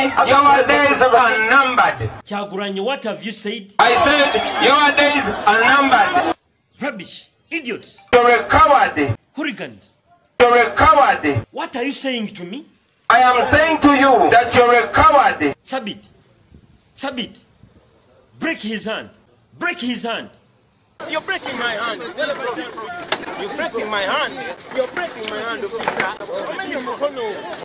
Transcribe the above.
your days are numbered. Kyagulanyi, what have you said? I said, your days are numbered. Rubbish. Idiots. You're a coward. Hooligans. You're a coward. What are you saying to me? I am saying to you that you're a coward. Sabit. Sabit. Break his hand. Break his hand. You're breaking my hand. You're breaking my hand. You're breaking my hand.